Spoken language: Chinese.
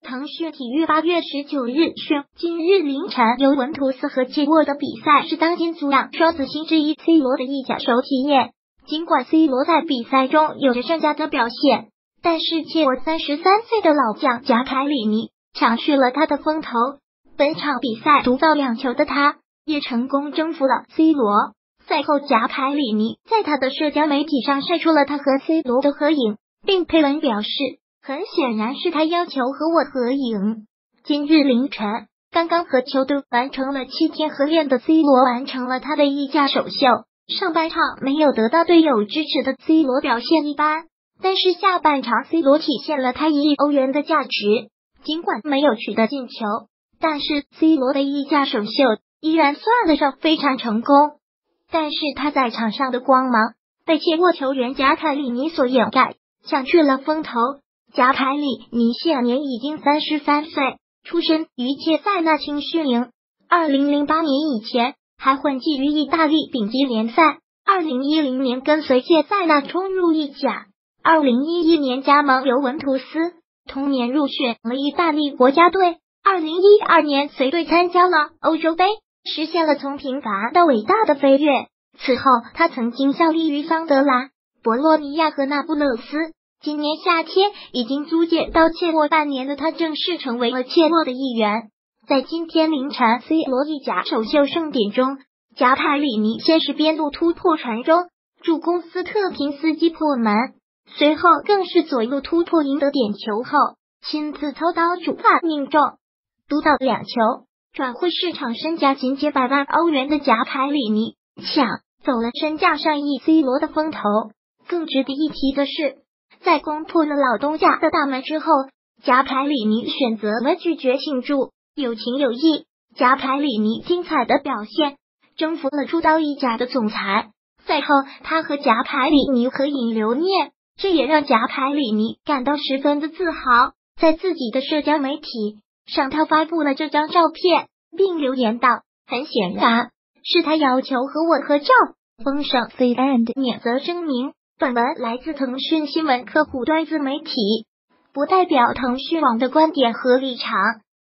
腾讯体育8月19日宣，今日凌晨，尤文图斯和切沃的比赛是当今足养双子星之一 C 罗的意甲首体验。尽管 C 罗在比赛中有着胜家的表现，但是切沃33岁的老将贾凯里尼抢去了他的风头。本场比赛独造2球的他，也成功征服了 C 罗。赛后，贾凯里尼在他的社交媒体上晒出了他和 C 罗的合影，并配文表示，很显然是他要求和我合影。今日凌晨，刚刚和球队完成了7天合练的 C 罗完成了他的意甲首秀。上半场没有得到队友支持的 C 罗表现一般，但是下半场 C 罗体现了他1亿欧元的价值。尽管没有取得进球，但是 C 罗的意甲首秀依然算得上非常成功。但是他在场上的光芒被切沃球员贾凯里尼所掩盖，抢去了风头。贾凯里尼现年已经33岁，出身于切塞纳青训营。2008年以前还混迹于意大利顶级联赛。2010年跟随切塞纳冲入意甲。2011年加盟尤文图斯，同年入选了意大利国家队。2012年随队参加了欧洲杯，实现了从平凡到伟大的飞跃。此后，他曾经效力于桑德兰、博洛尼亚和那不勒斯。今年夏天已经租借到切沃半年的他，正式成为了切沃的一员。在今天凌晨 C 罗意甲首秀盛典中，贾凯里尼先是边路突破传中，助攻斯特平斯基破门，随后更是左路突破赢得点球后，亲自操刀主罚命中，独到2球。转会市场身价仅100万欧元的贾凯里尼抢走了身价上亿 C 罗的风头。更值得一提的是，在攻破了老东家的大门之后，贾凯里尼选择了拒绝庆祝。有情有义，贾凯里尼精彩的表现征服了出道意甲的总裁。赛后，他和贾凯里尼合影留念，这也让贾凯里尼感到十分的自豪。在自己的社交媒体上，他发布了这张照片，并留言道：“很显然是他要求和我合照。”封上 CN 免责声明：本文来自腾讯新闻客户端自媒体，不代表腾讯网的观点和立场。